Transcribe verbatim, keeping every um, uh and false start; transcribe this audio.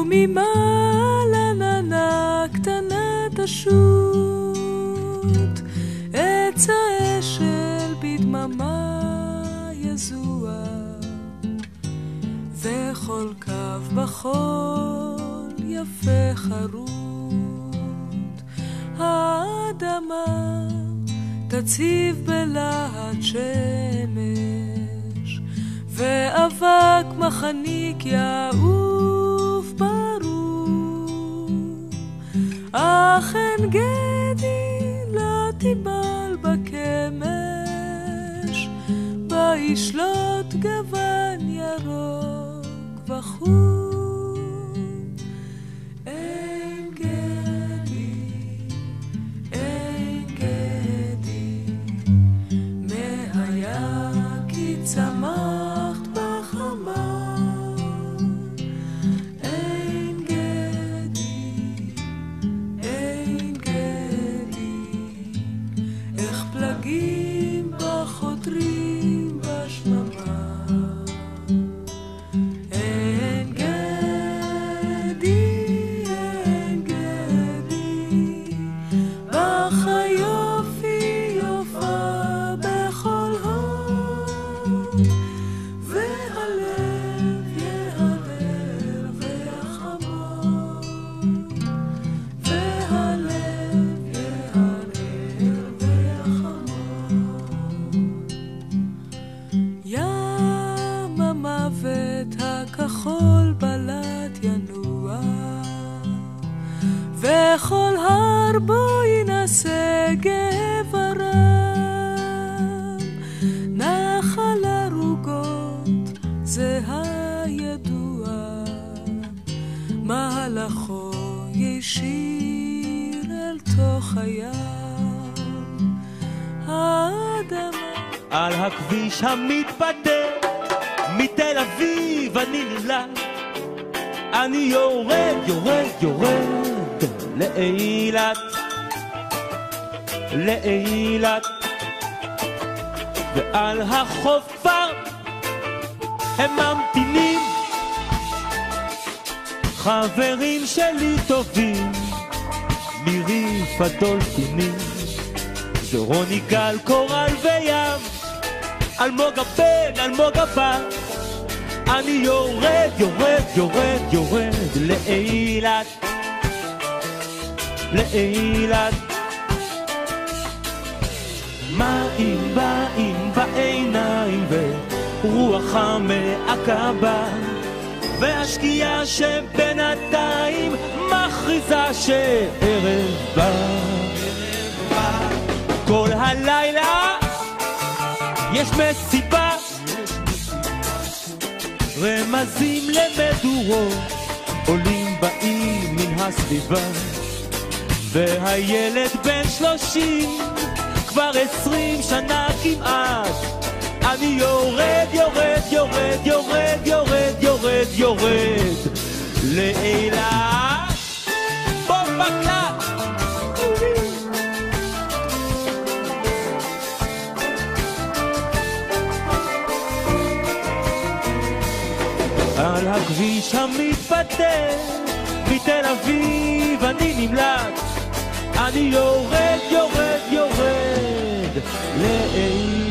וממעלה ננה קטנה תשוט, עץ האשל בדממה יזוע, וכל קו בחול יפה חרוט. האדמה תציב בלהט שמש, ואבק מחניק יעוף ברור. אך אין גדי לא תיבל בקמש, בה ישלוט גוון ירוק וחום. אין גדי, אין גדי, מהיה כי צמחת בחמה. אין גדי, אין גדי, איך פלגים בחותרים בשממה. אין גדי, אין גדי, בך היופי יופה בכל הוד, והלב יהדר ויחמוד, והלב יהדר ויחמוד. ים המוות הכחול בלט ינוע, וכל הר בו ינסה גברם. נחל הרוגות זה הידוע, מהלכו ישיר אל תוך הים. האדמה על הכביש המתפתל מתל אביב אני נמלט, אני יורד, יורד, יורד לאילת, לאילת. ועל החופר הם ממתינים חברים שלי טובים, מירי פדולפינים, ורוני גל, קורל וים, אלמוג הבן, אלמוג הבת. אני יורד, יורד, יורד, יורד לאילת, לאילת. מים באים בעיניים ורוח המעקבה, והשקיעה שבינתיים מכריזה שערב בא. כל הלילה יש מסיבה, רמזים למדורות עולים באים מן הסביבה, והילד בן שלושים כבר עשרים שנה כמעט. אני יורד, יורד, יורד, יורד, יורד, יורד, יורד לאילת. בוא בקלט על הכביש המתפתל מתל אביב אני נמלט, אני יורד, יורד, יורד לאילת.